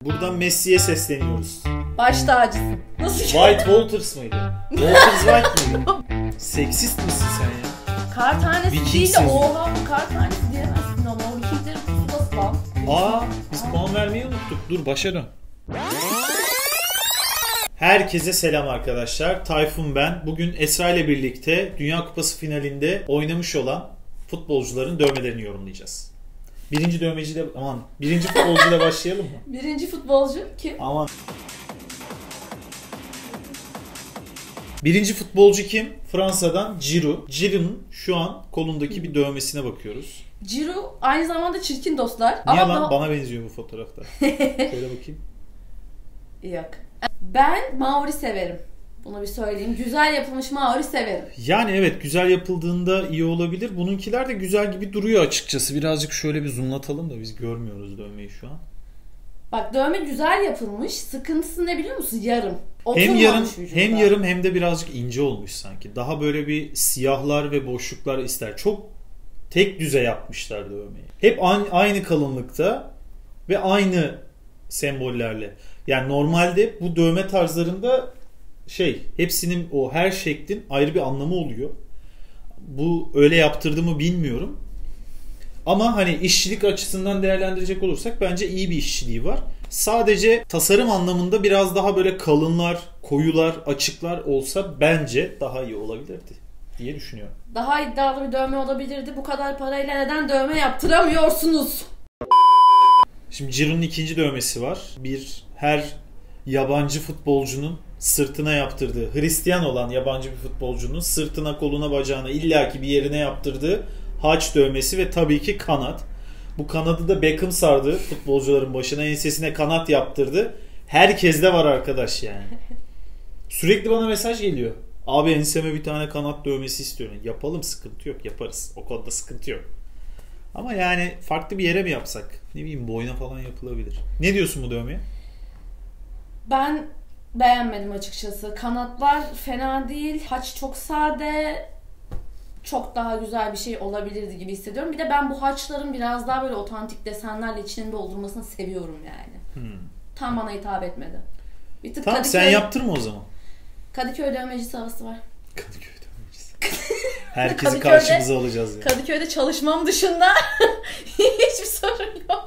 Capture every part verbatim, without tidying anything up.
Buradan Messi'ye sesleniyoruz. Baş tacısın. Nasıl? White Walters mıydı? Walters White mıydı? Seksist misin sen ya? Kar tanesi Viking değil de sözü. oha kar tanesi diyemezsin ama o Vikinglerin pusulası lan. Aa, biz puan vermeyi unuttuk. Dur başa dön. Herkese selam arkadaşlar. Tayfun ben. Bugün Esra ile birlikte Dünya Kupası finalinde oynamış olan futbolcuların dövmelerini yorumlayacağız. Birinci dövmeciyle, aman birinci futbolcuyla başlayalım mı? Birinci futbolcu kim? Aman. Birinci futbolcu kim? Fransa'dan Giroud. Giroud'un şu an kolundaki bir dövmesine bakıyoruz. Giroud aynı zamanda çirkin dostlar. Niye ama lan? daha... Bana benziyor bu fotoğrafta. Şöyle bakayım. Yok. Ben Maori severim. Bunu bir söyleyeyim. Güzel yapılmış Maori severim. Yani evet, güzel yapıldığında iyi olabilir. Bununkiler de güzel gibi duruyor açıkçası. Birazcık şöyle bir zoomlatalım da biz görmüyoruz dövmeyi şu an. Bak dövme güzel yapılmış. Sıkıntısı ne biliyor musun? Yarım. Hem yarım vücuda. hem yarım hem de birazcık ince olmuş sanki. Daha böyle bir siyahlar ve boşluklar ister. Çok tek düze yapmışlar dövmeyi. Hep aynı kalınlıkta ve aynı sembollerle. Yani normalde bu dövme tarzlarında şey, hepsinin o her şeklin ayrı bir anlamı oluyor. Bu öyle yaptırdı mı bilmiyorum. Ama hani işçilik açısından değerlendirecek olursak bence iyi bir işçiliği var. Sadece tasarım anlamında biraz daha böyle kalınlar, koyular, açıklar olsa bence daha iyi olabilirdi diye düşünüyorum. Daha iddialı bir dövme olabilirdi. Bu kadar parayla neden dövme yaptıramıyorsunuz? Şimdi Giroud'un ikinci dövmesi var. Bir her yabancı futbolcunun sırtına yaptırdığı, Hristiyan olan yabancı bir futbolcunun sırtına, koluna, bacağına, illaki bir yerine yaptırdığı haç dövmesi ve tabii ki kanat. Bu kanadı da Beckham sardı futbolcuların başına, ensesine kanat yaptırdı. Herkeste var arkadaş yani. Sürekli bana mesaj geliyor. Abi enseme bir tane kanat dövmesi istiyorum. Yapalım, sıkıntı yok, yaparız. O konuda sıkıntı yok. Ama yani farklı bir yere mi yapsak? Ne bileyim, boyuna falan yapılabilir. Ne diyorsun bu dövmeye? Ben beğenmedim açıkçası. Kanatlar fena değil. Haç çok sade. Çok daha güzel bir şey olabilirdi gibi hissediyorum. Bir de ben bu haçların biraz daha böyle otantik desenlerle içinin doldurmasını seviyorum yani. Hmm. Tam bana hitap etmedi. Bir tık tamam Kadıköy... sen yaptırma o zaman. Kadıköy dövmecisi havası var. Kadıköy dövmecisi. Herkesi karşımıza alacağız yani. Kadıköy'de çalışmam dışında hiçbir sorun yok.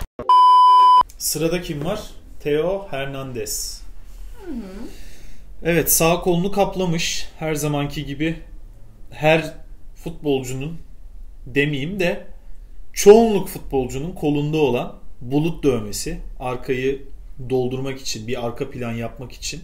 Sırada kim var? Theo Hernandez. Hı hı. Evet, sağ kolunu kaplamış. Her zamanki gibi her futbolcunun demeyeyim de çoğunluk futbolcunun kolunda olan bulut dövmesi. Arkayı doldurmak için, bir arka plan yapmak için.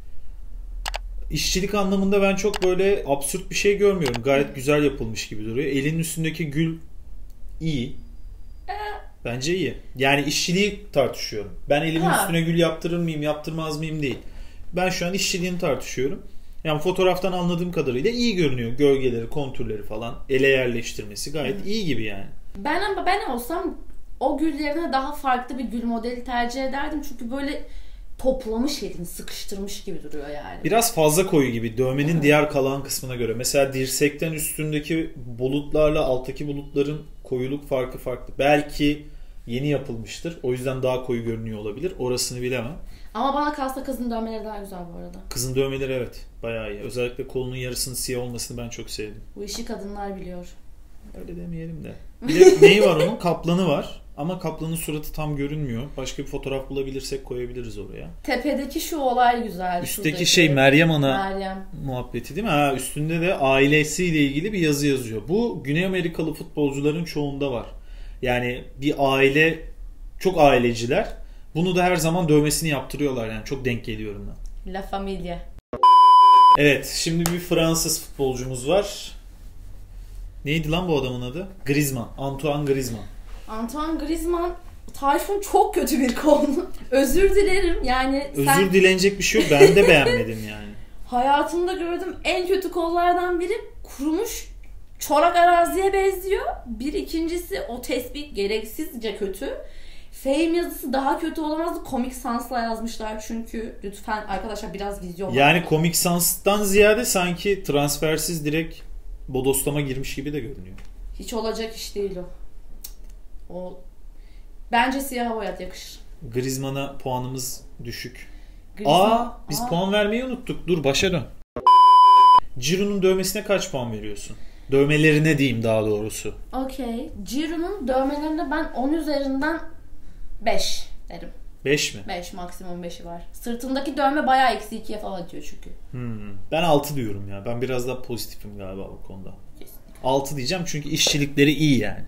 İşçilik anlamında ben çok böyle absürt bir şey görmüyorum. Gayet güzel yapılmış gibi duruyor. Elinin üstündeki gül iyi. Bence iyi. Yani işçiliği tartışıyorum. Ben elimin ha. üstüne gül yaptırır mıyım, yaptırmaz mıyım değil. Ben şu an işçiliğini tartışıyorum. Yani fotoğraftan anladığım kadarıyla iyi görünüyor. Gölgeleri, kontürleri falan, ele yerleştirmesi gayet Hı. iyi gibi yani. Ben ama ben olsam o gül yerine daha farklı bir gül modeli tercih ederdim. Çünkü böyle toplamış elini, sıkıştırmış gibi duruyor yani. Biraz fazla koyu gibi dövmenin Hı. diğer kalan kısmına göre. Mesela dirsekten üstündeki bulutlarla alttaki bulutların koyuluk farkı farklı. Belki yeni yapılmıştır. O yüzden daha koyu görünüyor olabilir. Orasını bilemem. Ama bana kalsa kızın dövmeleri daha güzel bu arada. Kızın dövmeleri evet bayağı iyi. Özellikle kolunun yarısının siyah olmasını ben çok sevdim. Bu işi kadınlar biliyor. Öyle demeyelim de. Bir de neyi var onun? Kaplanı var. Ama kaplanın suratı tam görünmüyor. Başka bir fotoğraf bulabilirsek koyabiliriz oraya. Tepedeki şu olay güzel. Üstteki şuradaki. şey Meryem Ana Meryem. muhabbeti değil mi? Ha, üstünde de ailesiyle ilgili bir yazı yazıyor. Bu Güney Amerikalı futbolcuların çoğunda var. Yani bir aile, çok aileciler. Bunu da her zaman dövmesini yaptırıyorlar yani. Çok denk geliyorum ben. La Familia. Evet, şimdi bir Fransız futbolcumuz var. Neydi lan bu adamın adı? Griezmann. Antoine Griezmann. Antoine Griezmann, Tayfun çok kötü bir konu. Özür dilerim. Yani Özür sen... dilenecek bir şey yok. Ben de beğenmedim yani. Hayatımda gördüğüm en kötü kollardan biri, kurumuş çorak araziye benziyor. Bir ikincisi o tespih gereksizce kötü. Fame yazısı daha kötü olamazdı. Comic Sans'la yazmışlar çünkü. Lütfen arkadaşlar biraz vizyon. Yani Comic Sans'tan ziyade sanki transfersiz direkt bodoslama girmiş gibi de görünüyor. Hiç olacak iş değil o. O bence siyaha boyat yakışır. Griezmann'a puanımız düşük. Griezmann... Aa, biz Aa. puan vermeyi unuttuk. Dur başa dön. Ciro'nun dövmesine kaç puan veriyorsun? Dövmelerine diyeyim daha doğrusu. Okey. Ciro'nun dövmelerinde ben on üzerinden beş derim. beş mi? beş, maksimum beşi var. Sırtındaki dövme bayağı eksi ikiye falan atıyor çünkü. Hmm. Ben altı diyorum ya. Ben biraz daha pozitifim galiba bu konuda. Kesinlikle. altı diyeceğim çünkü işçilikleri iyi yani.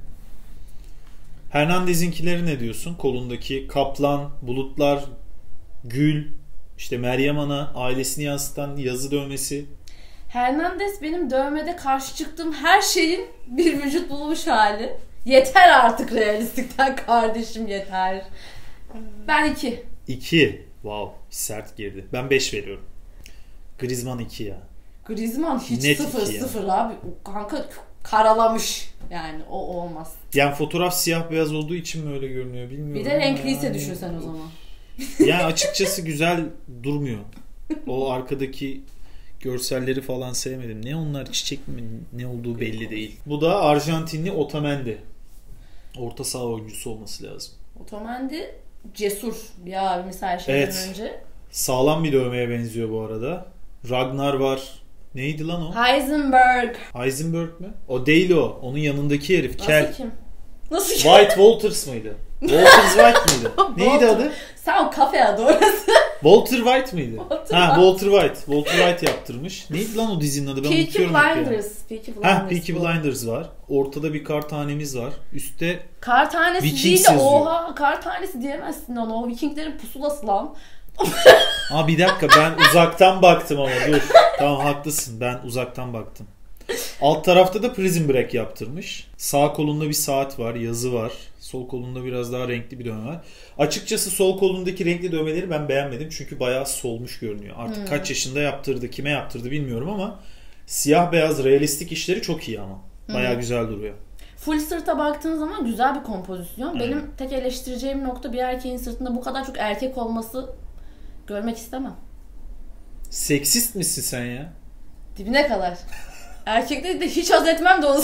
Hernandez'inkileri ne diyorsun? Kolundaki kaplan, bulutlar, gül, işte Meryem Ana, ailesini yansıtan yazı dövmesi. Hernandez benim dövmede karşı çıktığım her şeyin bir vücut bulmuş hali. Yeter artık realistlikten kardeşim, yeter. Ben iki. iki. Wow, sert girdi. Ben beş veriyorum. Griezmann iki ya. Griezmann hiç Net sıfır iki ya. sıfır abi. O kanka karalamış. Yani o olmaz. Yani fotoğraf siyah beyaz olduğu için mi öyle görünüyor bilmiyorum. Bir de renkliyse yani... düşünsen o zaman. Yani açıkçası güzel durmuyor. O arkadaki görselleri falan sevmedim. Ne onlar, çiçek mi ne olduğu belli değil. Bu da Arjantinli Otamendi. Orta saha oyuncusu olması lazım. Otamendi cesur bir abimiz her şeyden evet. önce. Sağlam bir dövmeye benziyor bu arada. Ragnar var. Neydi lan o? Heisenberg. Heisenberg mi? O değil o. Onun yanındaki herif. Nasıl Kel. kim? Nasıl kim? White Walters mıydı? Walters White mıydı? Neydi Walter. adı? Sen o kafe adı orası. Walter White mıydı? Walter ha White. Walter White. Walter White yaptırmış. Neydi lan o dizinin adı? Ben Peaky unutuyorum hep ya. Blinders. Peaky Blinders. Ha Peaky Blinders var. Ortada bir kar tanemiz var. Üstte kar tanesi Vikings değil de yazıyor. oha kar tanesi diyemezsin ona. O Vikinglerin pusulası lan. Aa bir dakika ben uzaktan baktım ama dur. Tamam haklısın. Ben uzaktan baktım. Alt tarafta da Prison Break yaptırmış. Sağ kolunda bir saat var, yazı var. Sol kolunda biraz daha renkli bir dövme var. Açıkçası sol kolundaki renkli dövmeleri ben beğenmedim. Çünkü bayağı solmuş görünüyor. Artık hmm. kaç yaşında yaptırdı, kime yaptırdı bilmiyorum ama siyah beyaz realistik işleri çok iyi ama. Bayağı hmm. güzel duruyor. Full sırta baktığın zaman güzel bir kompozisyon. Evet. Benim tek eleştireceğim nokta bir erkeğin sırtında bu kadar çok erkek olması görmek istemem. Seksist misin sen ya? Dibine kadar. Erkekleri de hiç haz etmem de onu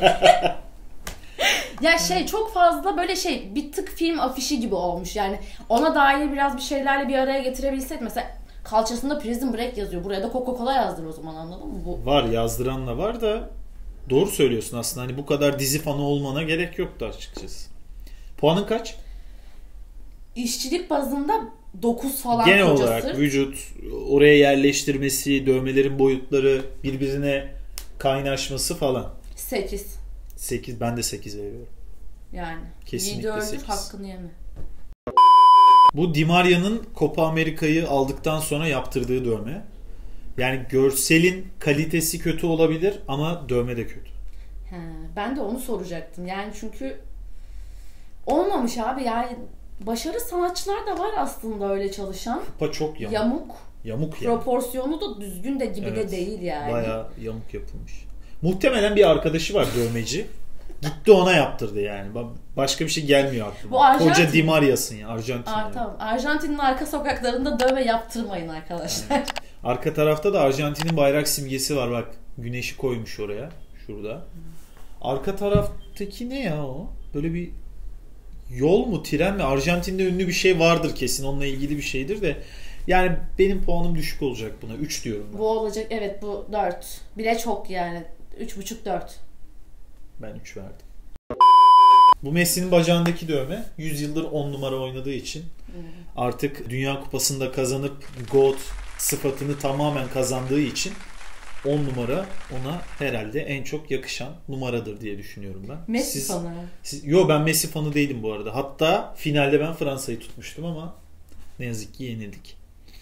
ya şey çok fazla böyle şey bir tık film afişi gibi olmuş. Yani ona dair biraz bir şeylerle bir araya getirebilsek mesela kalçasında Prison Break yazıyor. Buraya da Coca-Cola yazdır o zaman, anladın mı? Bu... Var, yazdıran da var da doğru söylüyorsun aslında. Hani bu kadar dizi fanı olmana gerek yoktu açıkçası. Puanın kaç? İşçilik bazında dokuz falan. Genel kocası. olarak vücut, oraya yerleştirmesi, dövmelerin boyutları, birbirine kaynaşması falan. sekiz. sekiz, ben de sekiz veriyorum. Yani. Kesinlikle öldür, sekiz. hakkını yeme. Bu Di Maria'nın Copa Amerika'yı aldıktan sonra yaptırdığı dövme. Yani görselin kalitesi kötü olabilir ama dövme de kötü. He, ben de onu soracaktım. Yani çünkü olmamış abi. Yani başarılı sanatçılar da var aslında öyle çalışan. Kupa çok yamuk. Yamuk. Yamuk yani. Proporsiyonu da düzgün de gibi evet, de değil yani. Bayağı yamuk yapılmış. Muhtemelen bir arkadaşı var dövmeci. Gitti ona yaptırdı yani. Başka bir şey gelmiyor aklıma. Bu Arjantin... Koca Di Maria'sın ya. Arjantin. Aa, tamam. Arjantin'in arka sokaklarında dövme yaptırmayın arkadaşlar. Yani. Arka tarafta da Arjantin'in bayrak simgesi var. Bak güneşi koymuş oraya. Şurada. Arka taraftaki ne ya o? Böyle bir yol mu, tren mi? Arjantin'de ünlü bir şey vardır kesin. Onunla ilgili bir şeydir de. Yani benim puanım düşük olacak buna. üç diyorum ben. Bu olacak. Evet bu dört. Bile çok yani. üç buçuk dört. Ben üç verdim. Bu Messi'nin bacağındaki dövme yüz yıldır on numara oynadığı için hmm. artık Dünya Kupası'nda kazanıp GOAT sıfatını tamamen kazandığı için on numara ona herhalde en çok yakışan numaradır diye düşünüyorum ben. Messi siz, fanı. Siz, yo ben Messi fanı değilim bu arada. Hatta finalde ben Fransa'yı tutmuştum ama ne yazık ki yenildik.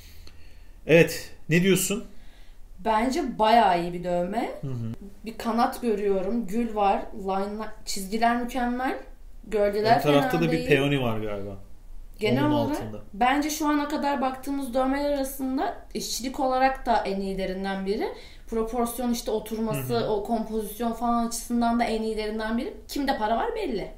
Evet, ne diyorsun? Bence bayağı iyi bir dövme. Hı hı. Bir kanat görüyorum. Gül var. Line, çizgiler mükemmel. Gölgeler ön tarafta da değil. bir peony var galiba. Genel onun olarak altında. Bence şu ana kadar baktığımız dövmeler arasında işçilik olarak da en iyilerinden biri. Proporsiyon işte oturması, hı hı. o kompozisyon falan açısından da en iyilerinden biri. Kimde para var belli.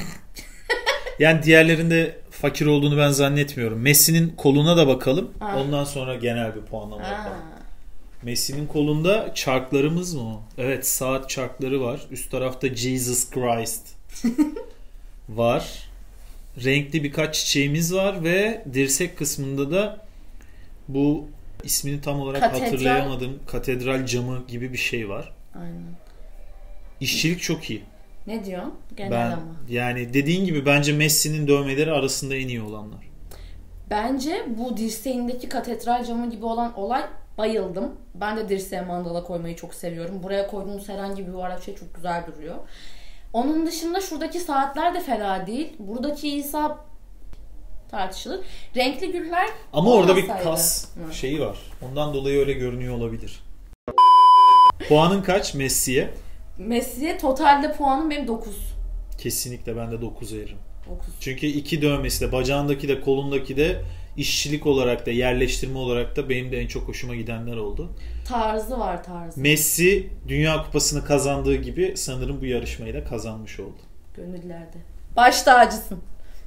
Yani diğerlerinde fakir olduğunu ben zannetmiyorum. Messi'nin koluna da bakalım. Aa. Ondan sonra genel bir puanlama yapalım. Messi'nin kolunda çarklarımız mı o? Evet, saat çarkları var. Üst tarafta Jesus Christ var. renkli birkaç çiçeğimiz var ve dirsek kısmında da bu ismini tam olarak Katedral. hatırlayamadım. Katedral camı gibi bir şey var. Aynen. İşçilik çok iyi. Ne diyorsun? Genel Ben ama. yani dediğin gibi bence Messi'nin dövmeleri arasında en iyi olanlar. Bence bu dirseğindeki katedral camı gibi olan olay bayıldım. Ben de dirseğe mandala koymayı çok seviyorum. Buraya koyduğumuz herhangi bir yuvarlak şey çok güzel duruyor. Onun dışında şuradaki saatler de fena değil. Buradaki İsa tartışılır. Renkli güller ama orada bir olmasaydı. kas Hı. şeyi var. Ondan dolayı öyle görünüyor olabilir. Puanın kaç Messi'ye? Messi'ye totalde puanım benim dokuz. Kesinlikle ben de dokuz veririm. dokuz. Çünkü iki dövmesi de, bacağındaki de kolundaki de işçilik olarak da, yerleştirme olarak da benim de en çok hoşuma gidenler oldu. Tarzı var tarzı. Messi Dünya Kupası'nı kazandığı gibi sanırım bu yarışmayı da kazanmış oldu. Gönüllerde. Baş tacısın.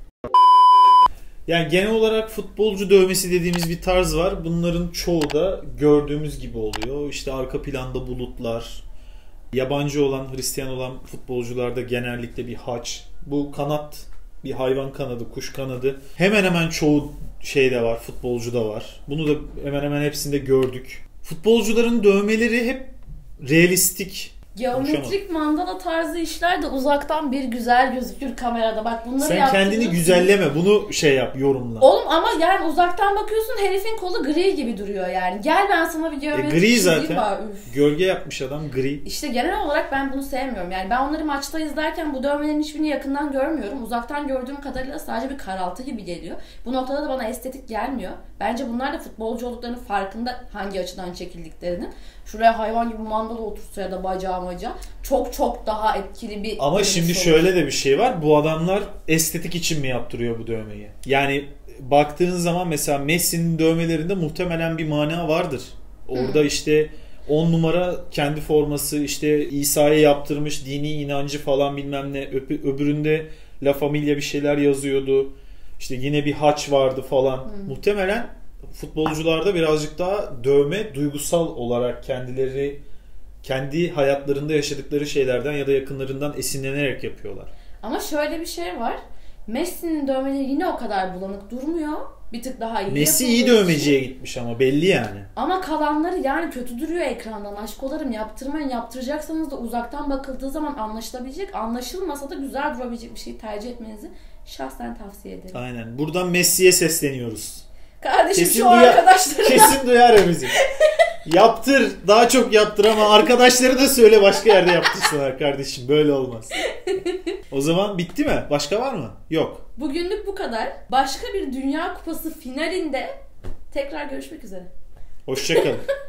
Yani genel olarak futbolcu dövmesi dediğimiz bir tarz var. Bunların çoğu da gördüğümüz gibi oluyor. İşte arka planda bulutlar, yabancı olan, Hristiyan olan futbolcularda genellikle bir haç. Bu kanat, bir hayvan kanadı, kuş kanadı. Hemen hemen çoğu şeyde var, futbolcuda var. Bunu da hemen hemen hepsinde gördük. Futbolcuların dövmeleri hep realistik. Geometrik mandala tarzı işler de uzaktan bir güzel gözükür kamerada. Bak bunları Sen kendini yaptırıyorsun. güzelleme, bunu şey yap, yorumla. Oğlum ama yani uzaktan bakıyorsun herifin kolu gri gibi duruyor yani. Gel ben sana bir E, geometrik gri çizeyim zaten. bari. Üf. Gölge yapmış adam, gri. İşte genel olarak ben bunu sevmiyorum. Yani ben onları maçta izlerken bu dövmelerin hiçbirini yakından görmüyorum. Uzaktan gördüğüm kadarıyla sadece bir karaltı gibi geliyor. Bu noktada da bana estetik gelmiyor. Bence bunlar da futbolcu olduklarının farkında, hangi açıdan çekildiklerinin. Şuraya hayvan gibi mandala otursa ya da bacağı macağı çok çok daha etkili bir... Ama görünüş şimdi olur. şöyle de bir şey var. Bu adamlar estetik için mi yaptırıyor bu dövmeyi? Yani baktığın zaman mesela Messi'nin dövmelerinde muhtemelen bir mana vardır. Orada hmm. işte on numara kendi forması, işte İsa'ya yaptırmış dini inancı falan bilmem ne. Öp- öbüründe La Familia bir şeyler yazıyordu. İşte yine bir haç vardı falan. Hmm. Muhtemelen futbolcularda birazcık daha dövme duygusal olarak kendileri, kendi hayatlarında yaşadıkları şeylerden ya da yakınlarından esinlenerek yapıyorlar. Ama şöyle bir şey var. Messi'nin dövmeleri yine o kadar bulanık durmuyor. Bir tık daha iyi. Messi iyi dövmeciye gitmiş ama belli yani. Ama kalanları yani kötü duruyor ekrandan. Aşkolarım, yaptırmayın. Yaptıracaksanız da uzaktan bakıldığı zaman anlaşılabilecek, anlaşılmasa da güzel durabilecek bir şeyi tercih etmenizi şahsen tavsiye ederim. Aynen. Buradan Messi'ye sesleniyoruz. Kardeşim Kesin şu duyar, arkadaşlarına. Kesin duyar ya bizi. Yaptır. Daha çok yaptır ama arkadaşları da söyle başka yerde yaptırsınlar kardeşim. Böyle olmaz. O zaman bitti mi? Başka var mı? Yok. Bugünlük bu kadar. Başka bir Dünya Kupası finalinde tekrar görüşmek üzere. Hoşça kalın.